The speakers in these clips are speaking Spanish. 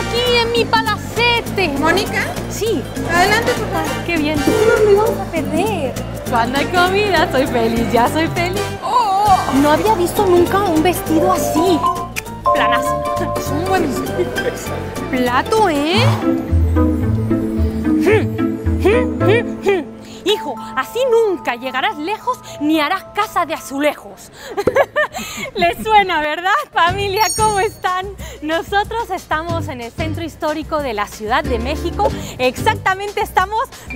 aquí en mi palacete. ¿Mónica? Sí. Adelante, por favor. Qué bien. No lo íbamos a perder. Cuando hay comida, soy feliz, ya soy feliz. Oh, no había visto nunca un vestido así. Planazo. Es un buen Plato, ¿eh? Hijo, así nunca llegarás lejos ni harás casa de azulejos. ¿Les suena, verdad? Familia, ¿cómo están? Nosotros estamos en el centro histórico de la Ciudad de México. Exactamente estamos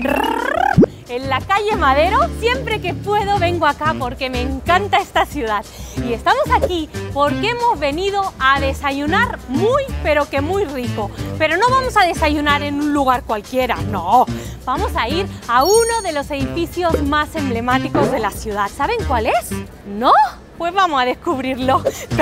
en la calle Madero. Siempre que puedo vengo acá porque me encanta esta ciudad. Y estamos aquí porque hemos venido a desayunar muy, pero que muy rico. Pero no vamos a desayunar en un lugar cualquiera, no. Vamos a ir a uno de los edificios más emblemáticos de la ciudad. ¿Saben cuál es? ¿No? Pues vamos a descubrirlo.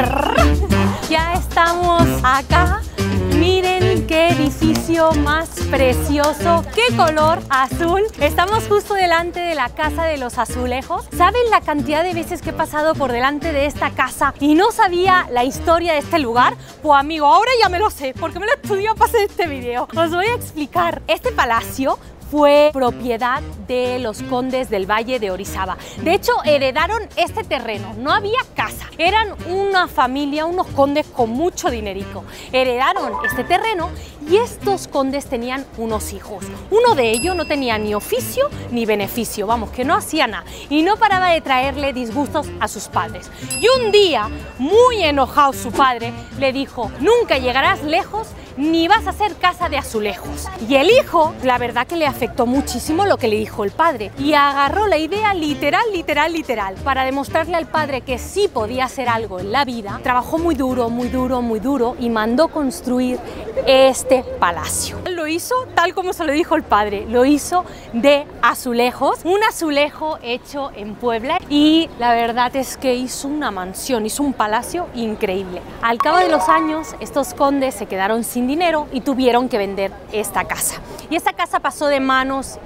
Ya estamos acá. Miren qué edificio más precioso, qué color azul. Estamos justo delante de la Casa de los Azulejos. ¿Saben la cantidad de veces que he pasado por delante de esta casa y no sabía la historia de este lugar? Pues amigo, ahora ya me lo sé, porque me lo he estudiado para hacer este video. Os voy a explicar. Este palacio fue propiedad de los condes del Valle de Orizaba. De hecho, heredaron este terreno, no había casa. Eran una familia, unos condes con mucho dinerico. Heredaron este terreno y estos condes tenían unos hijos. Uno de ellos no tenía ni oficio ni beneficio, vamos, que no hacía nada. Y no paraba de traerle disgustos a sus padres. Y un día, muy enojado su padre, le dijo: nunca llegarás lejos ni vas a hacer casa de azulejos. Y el hijo, la verdad que le afectó muchísimo lo que le dijo el padre y agarró la idea literal para demostrarle al padre que sí podía hacer algo en la vida. Trabajó muy duro y mandó construir este palacio. Lo hizo tal como se lo dijo el padre, lo hizo de azulejos, un azulejo hecho en Puebla, y la verdad es que hizo una mansión, hizo un palacio increíble. Al cabo de los años, estos condes se quedaron sin dinero y tuvieron que vender esta casa. Y esta casa pasó de manos.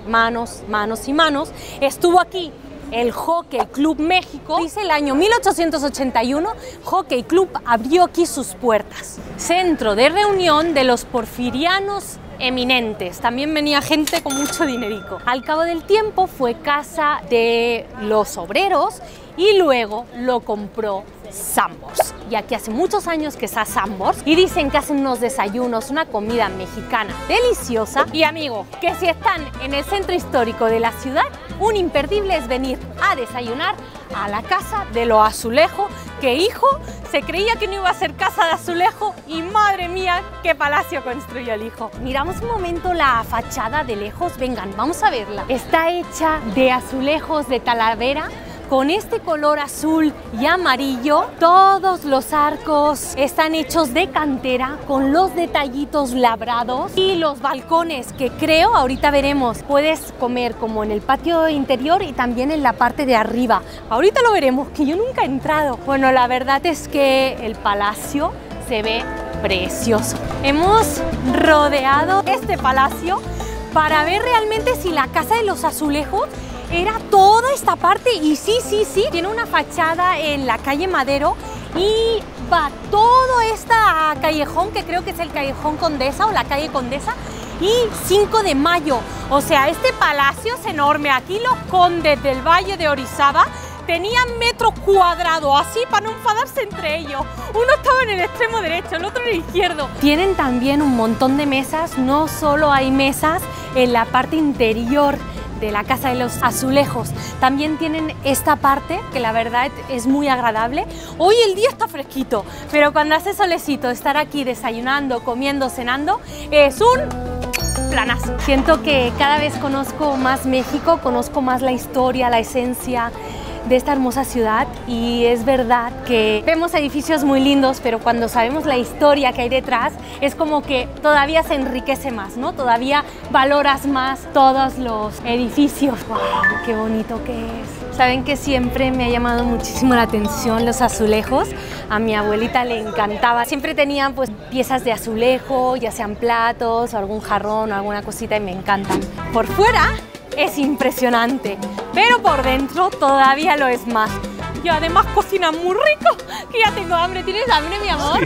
Estuvo aquí el Jockey Club México. Dice el año 1881, Jockey Club abrió aquí sus puertas. Centro de reunión de los porfirianos eminentes. También venía gente con mucho dinerico. Al cabo del tiempo fue casa de los obreros y luego lo compró Sanborns. Y aquí hace muchos años que está Sanborns y dicen que hacen unos desayunos, una comida mexicana deliciosa. Y amigo, que si están en el centro histórico de la ciudad, un imperdible es venir a desayunar a la Casa de los Azulejos, que hijo, se creía que no iba a ser casa de azulejo y madre mía, qué palacio construyó el hijo. Miramos un momento la fachada de lejos, vengan, vamos a verla. Está hecha de azulejos de Talavera, con este color azul y amarillo. Todos los arcos están hechos de cantera con los detallitos labrados y los balcones que creo, ahorita veremos, puedes comer como en el patio interior y también en la parte de arriba. Ahorita lo veremos, que yo nunca he entrado. Bueno, la verdad es que el palacio se ve precioso. Hemos rodeado este palacio para ver realmente si la Casa de los Azulejos era toda esta parte, y sí, tiene una fachada en la calle Madero y va todo este callejón, que creo que es el callejón Condesa o la calle Condesa, y 5 de Mayo. O sea, este palacio es enorme. Aquí los condes del Valle de Orizaba tenían metros cuadrados, así para no enfadarse entre ellos. Uno estaba en el extremo derecho, el otro en el izquierdo. Tienen también un montón de mesas, no solo hay mesas en la parte interior de la Casa de los Azulejos, también tienen esta parte que la verdad es muy agradable. Hoy el día está fresquito, pero cuando hace solecito, estar aquí desayunando, comiendo, cenando, es un planazo. Siento que cada vez conozco más México, conozco más la historia, la esencia de esta hermosa ciudad, y es verdad que vemos edificios muy lindos, pero cuando sabemos la historia que hay detrás, es como que todavía se enriquece más, ¿no? Todavía valoras más todos los edificios. ¡Wow! ¡Qué bonito que es! Saben que siempre me ha llamado muchísimo la atención los azulejos. A mi abuelita le encantaba. Siempre tenían pues piezas de azulejo, ya sean platos o algún jarrón o alguna cosita, y me encantan. Por fuera es impresionante, pero por dentro todavía lo es más. Y además cocina muy rico, que ya tengo hambre. ¿Tienes hambre, mi amor? Sí.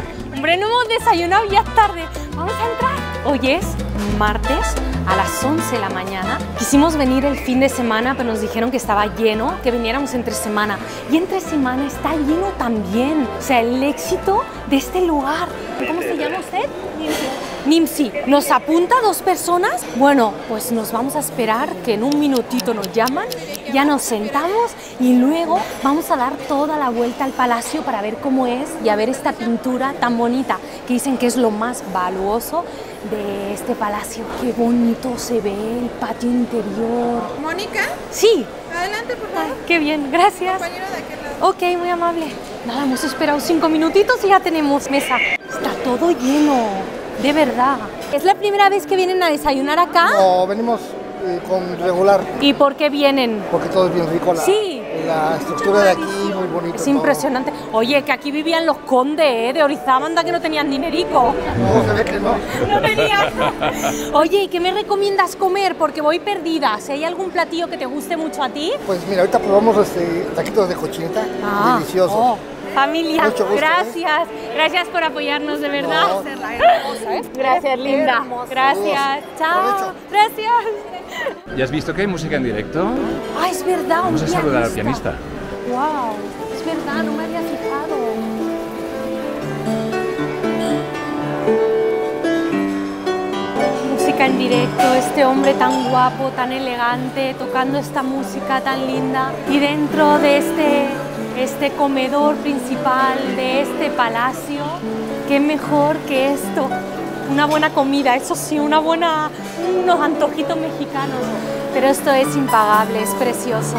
hombre, no hemos desayunado, ya es tarde. Vamos a entrar. Hoy es martes a las 11 de la mañana. Quisimos venir el fin de semana, pero nos dijeron que estaba lleno, que viniéramos entre semana. Y entre semana está lleno también. O sea, el éxito de este lugar. ¿Cómo se llama usted? Nimsi. ¿Nos apunta 2 personas? Bueno, pues nos vamos a esperar que en un minutito nos llaman, ya nos sentamos y luego vamos a dar toda la vuelta al palacio para ver cómo es y a ver esta pintura tan bonita que dicen que es lo más valuoso de este palacio. Qué bonito se ve el patio interior. ¿Mónica? Sí. Adelante, por favor. Qué bien, gracias. Compañero de aquel lado. Ok, muy amable. Nada, hemos esperado 5 minutitos y ya tenemos mesa. Está todo lleno, de verdad. ¿Es la primera vez que vienen a desayunar acá? No, venimos con regular, ¿Y por qué vienen? porque todo es bien rico. Sí. La estructura de aquí, muy bonito. Es impresionante. Oye, que aquí vivían los condes, de Orizabanda, que no tenían dinerico. No, se ve que no. No tenían. Oye, ¿y qué me recomiendas comer? Porque voy perdida. Si hay algún platillo que te guste mucho a ti. Pues mira, ahorita probamos taquitos de cochinita, deliciosos. Oh, familia, Mucho gusto, gracias. Gracias por apoyarnos, de verdad. No. Gracias, linda. Hermosa. Gracias. Chao. Provecho. Gracias. ¿Ya has visto que hay música en directo? Ah, es verdad, un Vamos a saludar al pianista. Wow, es verdad, no me había fijado. Música en directo, este hombre tan guapo, tan elegante, tocando esta música tan linda. Y dentro de este comedor principal de este palacio, qué mejor que esto. Una buena comida, eso sí, unos antojitos mexicanos. Pero esto es impagable, es precioso.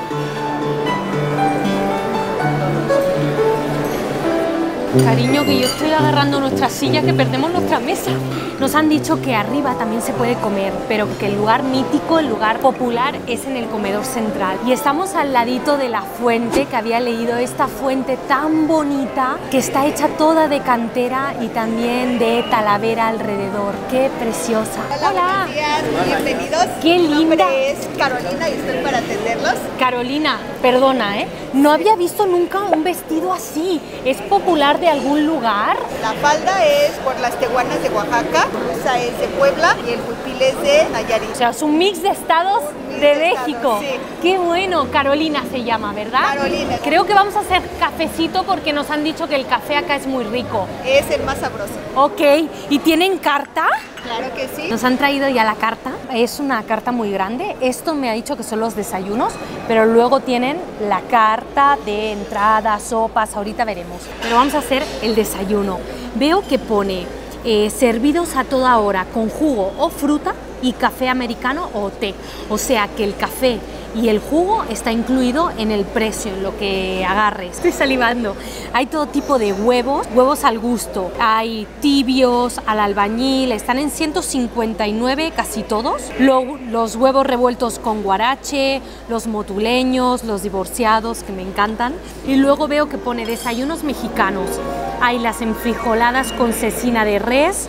Cariño, que yo estoy agarrando nuestra silla, que perdemos nuestra mesa. Nos han dicho que arriba también se puede comer, pero que el lugar mítico, el lugar popular es en el comedor central. Y estamos al ladito de la fuente, que había leído esta fuente tan bonita, que está hecha toda de cantera y también de talavera alrededor. ¡Qué preciosa! Hola, buenos días, bienvenidos. ¡Qué Mi linda! nombre es Carolina y estoy para atenderlos. Carolina, perdona, no había visto nunca un vestido así. ¿Es popular de algún lugar? La falda es por las tehuanas de Oaxaca, esa es de Puebla y el huipil es de Nayarit. O sea, es un mix de estados de de México. estados, sí. Qué bueno, Carolina se llama, ¿verdad? Carolina. Creo que vamos a hacer cafecito porque nos han dicho que el café acá es muy rico. Es el más sabroso. Ok, ¿y tienen carta? Claro que sí. Nos han traído ya la carta, es una carta muy grande. Esto me ha dicho que son los desayunos, pero luego tienen la carta de entradas, sopas, ahorita veremos. Pero vamos a hacer el desayuno. Veo que pone servidos a toda hora con jugo o fruta y café americano o té. O sea que el café y el jugo está incluido en el precio, en lo que agarres. Estoy salivando. Hay todo tipo de huevos, huevos al gusto. Hay tibios, al albañil, están en 159 casi todos. Los huevos revueltos con guarache, los motuleños, los divorciados, que me encantan. Y luego veo que pone desayunos mexicanos. Hay las enfrijoladas con cecina de res,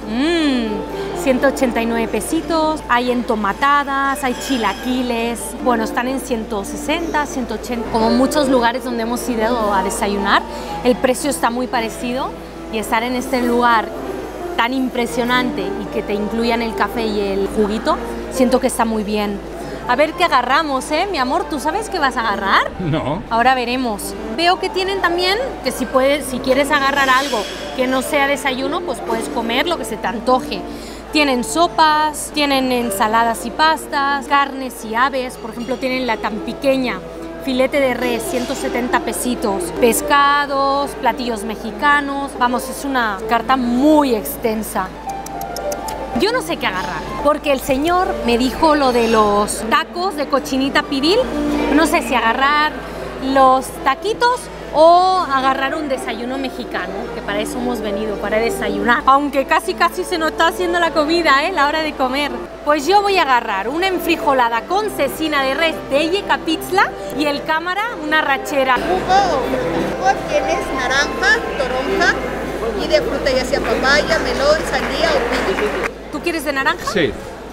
189 pesitos, hay entomatadas, hay chilaquiles, bueno, están en 160, 180, como muchos lugares donde hemos ido a desayunar, el precio está muy parecido y estar en este lugar tan impresionante y que te incluyan el café y el juguito, siento que está muy bien. A ver qué agarramos, mi amor, ¿tú sabes qué vas a agarrar? No. Ahora veremos. Veo que tienen también que si quieres agarrar algo que no sea desayuno, pues puedes comer lo que se te antoje. Tienen sopas, tienen ensaladas y pastas, carnes y aves. Por ejemplo, tienen la tan pequeña filete de res, 170 pesitos, pescados, platillos mexicanos. Vamos, es una carta muy extensa. Yo no sé qué agarrar, porque el señor me dijo lo de los tacos de cochinita pibil. No sé si agarrar los taquitos o agarrar un desayuno mexicano, que para eso hemos venido, para desayunar. Aunque casi se nos está haciendo la comida, la hora de comer. Pues yo voy a agarrar una enfrijolada con cecina de res de Yecapitzla y el cámara una rachera. Jugo o fruta. Jugo tienes naranja, toronja y de fruta ya sea papaya, melón, sandía o piña. ¿Tú quieres de naranja? Sí.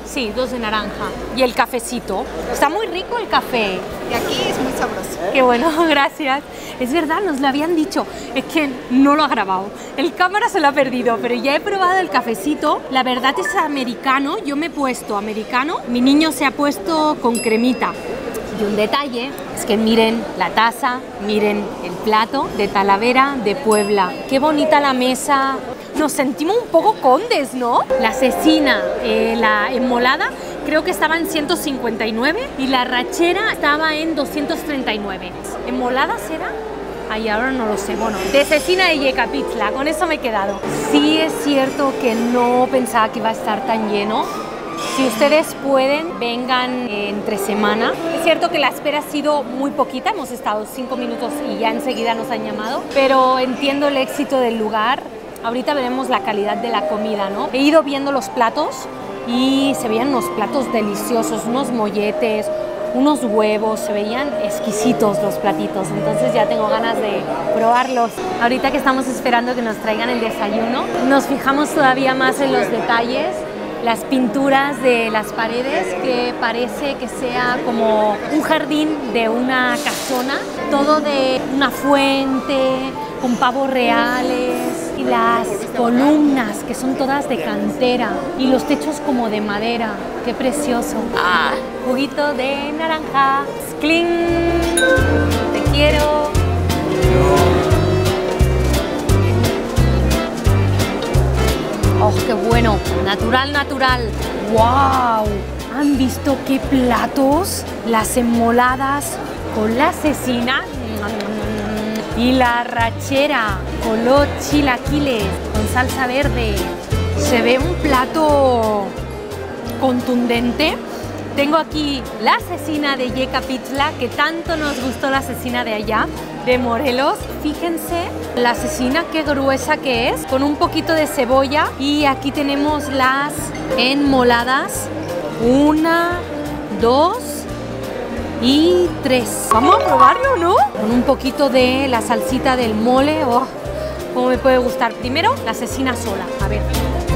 Sí, 2 de naranja. Y el cafecito. Está muy rico el café. Y aquí es muy sabroso. Qué bueno, gracias. Es verdad, nos lo habían dicho. Es que no lo ha grabado. El cámara se lo ha perdido, pero ya he probado el cafecito. La verdad es americano. Yo me he puesto americano. Mi niño se ha puesto con cremita. Y un detalle es que miren la taza, miren el plato de Talavera de Puebla. Qué bonita la mesa. Nos sentimos un poco condes, ¿no? La cecina, la enmolada, creo que estaba en 159 y la rachera estaba en 239. ¿Enmolada será? Ay, ahora no lo sé. Bueno, de cecina de Yecapixtla, con eso me he quedado. Sí es cierto que no pensaba que iba a estar tan lleno. Si ustedes pueden, vengan entre semana. Es cierto que la espera ha sido muy poquita, hemos estado 5 minutos y ya enseguida nos han llamado, pero entiendo el éxito del lugar. Ahorita veremos la calidad de la comida, ¿no? He ido viendo los platos y se veían unos platos deliciosos, unos molletes, unos huevos, se veían exquisitos los platitos, entonces ya tengo ganas de probarlos. Ahorita que estamos esperando que nos traigan el desayuno, nos fijamos todavía más en los detalles, las pinturas de las paredes, que parece que sea como un jardín de una casona, todo de una fuente, con pavos reales, y las columnas que son todas de cantera y los techos como de madera. ¡Qué precioso! ¡Ah! Juguito de naranja. ¡Cling! ¡Te quiero! ¡Oh, qué bueno! Natural, natural. ¡Wow! ¿Han visto qué platos? Las enmoladas con la cecina y la rachera con los chilaquiles con salsa verde. Se ve un plato contundente. Tengo aquí la cecina de Yecapixtla, que tanto nos gustó la cecina de allá, de Morelos. Fíjense la cecina, qué gruesa que es, con un poquito de cebolla. Y aquí tenemos las enmoladas. 1, 2 y 3. Vamos a probarlo, ¿no? Con un poquito de la salsita del mole. Oh, cómo me puede gustar. Primero, la cecina sola. A ver.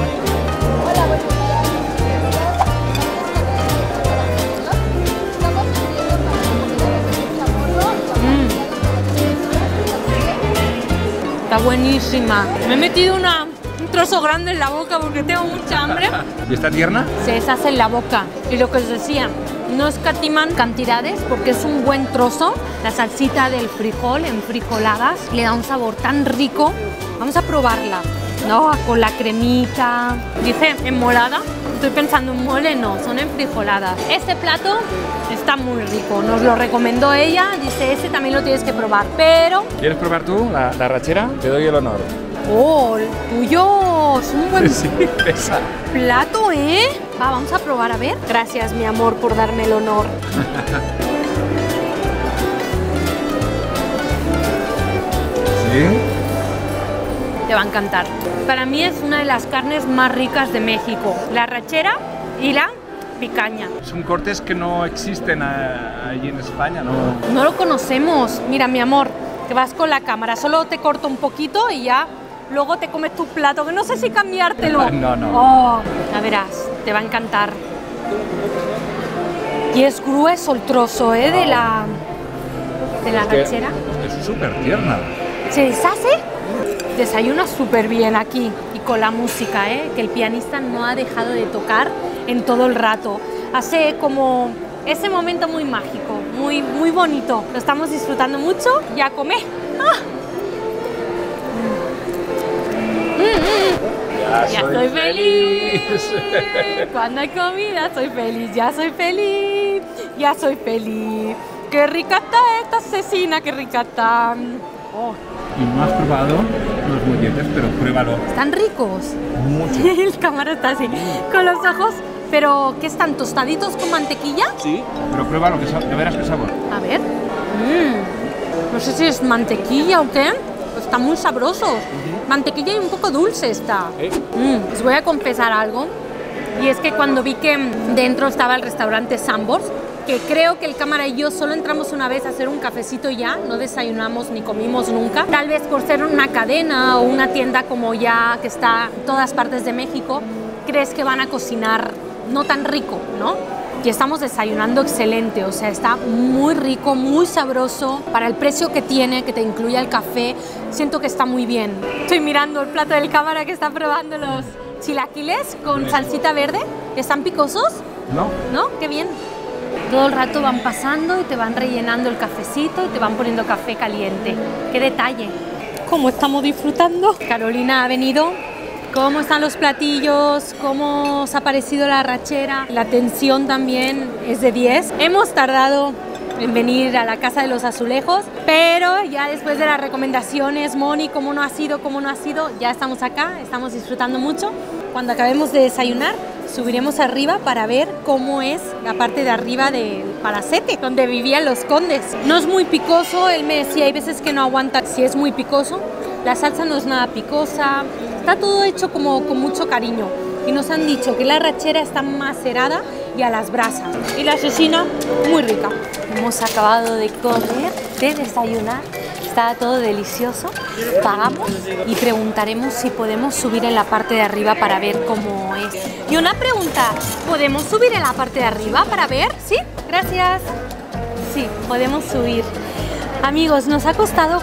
Está buenísima. Me he metido un trozo grande en la boca porque tengo mucha hambre. ¿Y está tierna? Se deshace en la boca. Y lo que os decía, no escatiman cantidades porque es un buen trozo. La salsita del frijol en frijoladas le da un sabor tan rico. Vamos a probarla. No, con la cremita. Dice enmolada. Estoy pensando en mole, no, son enfrijoladas. Este plato está muy rico, nos lo recomendó ella, dice, ese también lo tienes que probar, pero... ¿Quieres probar tú la rachera? Te doy el honor. ¡Oh, el tuyo! Es un buen Sí, pesa. plato, ¿eh? Va, vamos a probar, a ver. Gracias, mi amor, por darme el honor. ¿Sí? Te va a encantar. Para mí es una de las carnes más ricas de México. La rachera y la picaña. Son cortes que no existen allí en España, ¿no? No lo conocemos. Mira, mi amor, que vas con la cámara. Solo te corto un poquito y ya luego te comes tu plato, que no sé si cambiártelo. No, no. Oh, ya verás, te va a encantar. Y es grueso el trozo, ¿eh? De la rachera. Es súper tierna. ¿Se deshace? Desayuna súper bien aquí y con la música, ¿eh? Que el pianista no ha dejado de tocar en todo el rato. Hace como ese momento muy mágico, muy, muy bonito. Lo estamos disfrutando mucho. Ya comé. ¡Ah! Ya soy feliz. Cuando hay comida soy feliz. Ya soy feliz. Ya soy feliz. Qué rica está esta cecina, qué rica está. Oh. Y no has probado los molletes, pero pruébalo. Están ricos. Mucho. El cámara está así, con los ojos. Pero, ¿qué están? ¿Tostaditos con mantequilla? Sí, pero pruébalo, que ya verás qué sabor. A ver. No sé si es mantequilla o qué. Están muy sabrosos. Mantequilla y un poco dulce está. Les voy a confesar algo. Y es que cuando vi que dentro estaba el restaurante Sambors, que creo que el cámara y yo solo entramos una vez a hacer un cafecito y ya, no desayunamos ni comimos nunca. Tal vez por ser una cadena o una tienda como ya que está en todas partes de México, crees que van a cocinar no tan rico, ¿no? Y estamos desayunando excelente, o sea, está muy rico, muy sabroso. Para el precio que tiene, que te incluye el café, siento que está muy bien. Estoy mirando el plato del cámara que está probando los chilaquiles con salsita verde. ¿Están picosos? No. ¿No? Qué bien. Todo el rato van pasando y te van rellenando el cafecito y te van poniendo café caliente. ¡Qué detalle! ¿Cómo estamos disfrutando? Carolina ha venido. ¿Cómo están los platillos? ¿Cómo os ha parecido la arrachera? La atención también es de 10. Hemos tardado en venir a la Casa de los Azulejos, pero ya después de las recomendaciones, Moni, cómo no ha sido, ya estamos acá, estamos disfrutando mucho. Cuando acabemos de desayunar, subiremos arriba para ver cómo es la parte de arriba del palacete, donde vivían los condes. No es muy picoso, él me decía, hay veces que no aguanta si es muy picoso. La salsa no es nada picosa, está todo hecho como con mucho cariño. Y nos han dicho que la arrachera está macerada y a las brasas. Y la cecina, muy rica. Hemos acabado de comer, de desayunar. Está todo delicioso. Pagamos y preguntaremos si podemos subir en la parte de arriba para ver cómo es. Y una pregunta, ¿podemos subir en la parte de arriba para ver? ¿Sí? Gracias. Sí, podemos subir. Amigos, nos ha costado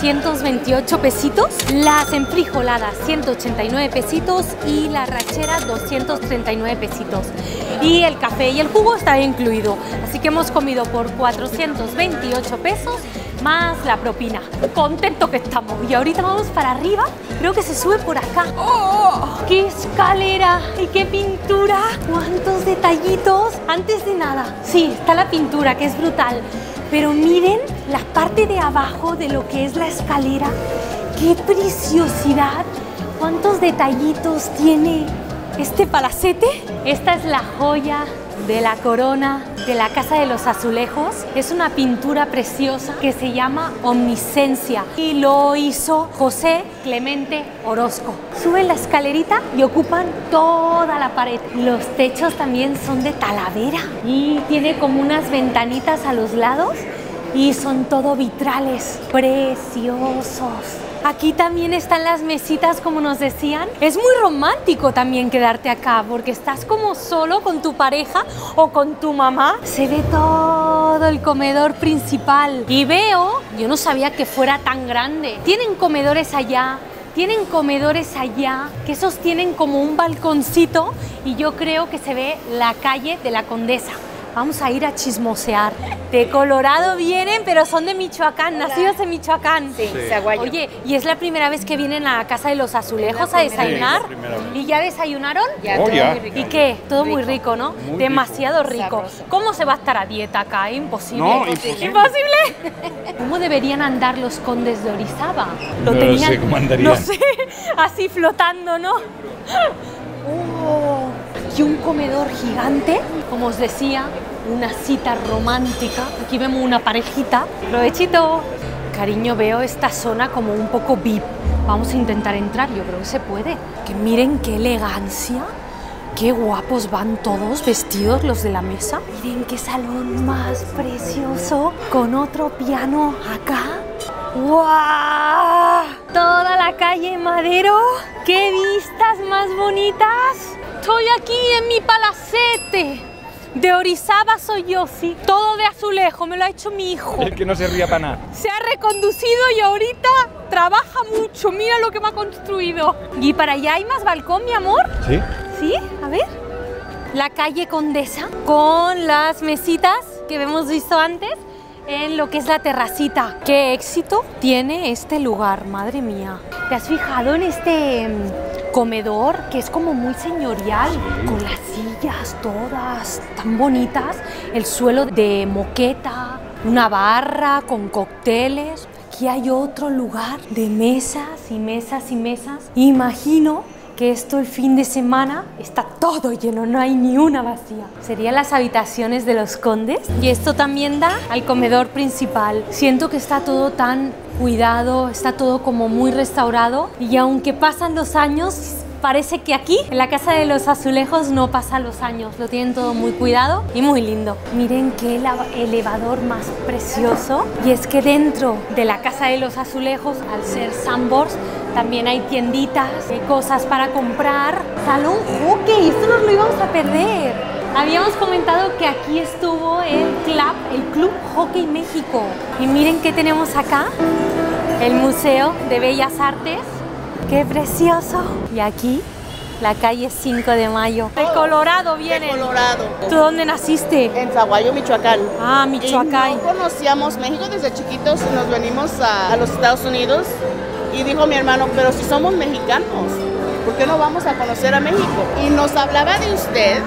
428 pesitos, las enfrijoladas 189 pesitos y la arrachera 239 pesitos. Y el café y el jugo está incluido, así que hemos comido por 428 pesos más la propina. Contento que estamos. Y ahorita vamos para arriba, creo que se sube por acá. ¡Oh! ¡Qué escalera! ¡Y qué pintura! ¡Cuántos detallitos! Antes de nada, sí, está la pintura, que es brutal. Pero miren la parte de abajo de lo que es la escalera. ¡Qué preciosidad! ¡Cuántos detallitos tiene este palacete! Esta es la joya de la corona de la Casa de los Azulejos. Es una pintura preciosa que se llama Omniscencia y lo hizo José Clemente Orozco. Suben la escalerita y ocupan toda la pared. Los techos también son de talavera y tiene como unas ventanitas a los lados y son todo vitrales preciosos. Aquí también están las mesitas, como nos decían. Es muy romántico también quedarte acá, porque estás como solo con tu pareja o con tu mamá. Se ve todo el comedor principal. Y veo, yo no sabía que fuera tan grande. Tienen comedores allá, tienen comedores allá, que esos tienen como un balconcito y yo creo que se ve la calle de la Condesa. Vamos a ir a chismosear. De Colorado vienen, pero son de Michoacán, nacidos en Michoacán. Sí, Zaguayo. Oye, ¿y es la primera vez que vienen a la Casa de los Azulejos a desayunar? Sí, ¿Y ya desayunaron? Ya, Oh, todo ya. muy rico. ¿Y qué? Todo muy rico, ¿no? Muy Demasiado rico. Sabroso. ¿Cómo se va a estar a dieta acá? Imposible. No, imposible. ¿Imposible? ¿Cómo deberían andar los condes de Orizaba? No sé cómo andarían. No sé, así flotando, ¿no? Oh, y un comedor gigante, como os decía, una cita romántica. Aquí vemos una parejita. ¡Provechito! Cariño, veo esta zona como un poco VIP. Vamos a intentar entrar, yo creo que se puede. Que miren qué elegancia, qué guapos van todos vestidos los de la mesa. Miren qué salón más precioso, con otro piano acá. ¡Guau! Toda la calle Madero. ¡Qué vistas más bonitas! Estoy aquí en mi palacete. De Orizaba soy yo, sí. Todo de azulejo, me lo ha hecho mi hijo. El que no se ría para nada. Se ha reconducido y ahorita trabaja mucho. Mira lo que me ha construido. ¿Y para allá hay más balcón, mi amor? ¿Sí? ¿Sí? A ver. La calle Condesa con las mesitas que hemos visto antes en lo que es la terracita. ¡Qué éxito tiene este lugar! Madre mía. ¿Te has fijado en este comedor que es como muy señorial? Con las sillas todas tan bonitas. El suelo de moqueta. Una barra con cócteles. Aquí hay otro lugar de mesas y mesas y mesas. Imagino que esto el fin de semana está todo lleno, no hay ni una vacía. Serían las habitaciones de los condes y esto también da al comedor principal. Siento que está todo tan cuidado, está todo como muy restaurado y aunque pasan los años, parece que aquí, en la Casa de los Azulejos, no pasan los años. Lo tienen todo muy cuidado y muy lindo. Miren qué elevador más precioso. Y es que dentro de la Casa de los Azulejos, al ser Sambors, También hay tienditas, cosas para comprar. Salón hockey, esto nos lo íbamos a perder. Habíamos comentado que aquí estuvo el Club Hockey México. Y miren qué tenemos acá. El Museo de Bellas Artes. ¡Qué precioso! Y aquí, la calle 5 de Mayo. De Colorado viene. De Colorado. ¿Tú dónde naciste? En Zaguayo, Michoacán. Ah, Michoacán. Y no conocíamos México desde chiquitos, nos venimos a los Estados Unidos y dijo mi hermano, pero si somos mexicanos, ¿por qué no vamos a conocer a México? Y nos hablaba de usted.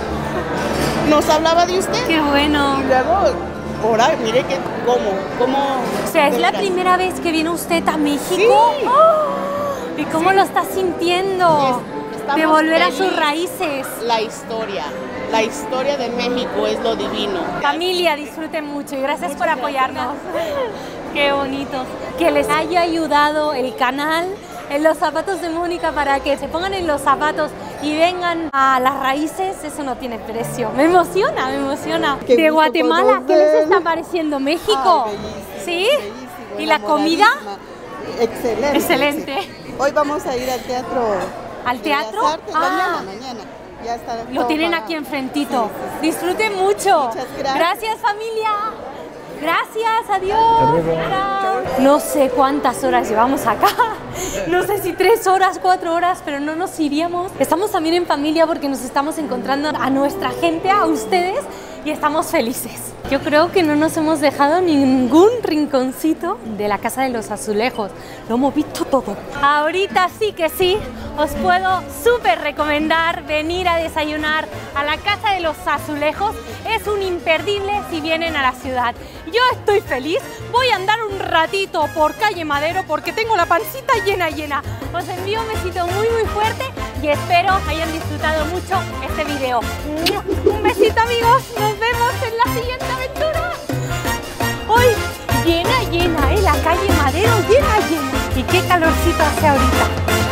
Nos hablaba de usted. ¡Qué bueno! Y luego, ahora, mire que, ¿cómo? O sea, ¿es la primera vez que viene usted a México? Sí. ¡Oh! ¿Y cómo lo está sintiendo? De volver a sus felices. raíces. La historia de México es lo divino. Familia, disfruten mucho y gracias por apoyarnos. Qué bonitos. Que les haya ayudado el canal en los zapatos de Mónica para que se pongan en los zapatos y vengan a las raíces, eso no tiene precio. Me emociona, me emociona. Qué De gusto Guatemala, ¿qué les conocer. está pareciendo México? Ay, bellísimo, ¿Sí? bellísimo, ¿Y la comida? enamoradísima. Excelente. Excelente. Sí. Hoy vamos a ir al teatro. ¿Al de teatro? Bellas Artes. Ah. Mañana. Ya está. Lo todo tienen pagado. aquí enfrentito. Disfruten mucho. Muchas gracias. Gracias, familia. Gracias, adiós. Chao. No sé cuántas horas llevamos acá. No sé si 3 horas, 4 horas, pero no nos iríamos. Estamos también en familia porque nos estamos encontrando a nuestra gente, a ustedes, y estamos felices. Yo creo que no nos hemos dejado ningún rinconcito de la Casa de los Azulejos. Lo hemos visto todo. Ahorita sí que sí, os puedo súper recomendar venir a desayunar a la Casa de los Azulejos. Es un imperdible si vienen a la ciudad. Yo estoy feliz. Voy a andar un ratito por calle Madero porque tengo la pancita llena. Os envío un besito muy fuerte y espero hayan disfrutado mucho este video. Un besito, amigos. Nos vemos en la siguiente aventura. Hoy llena, la calle Madero llena. Y qué calorcito hace ahorita.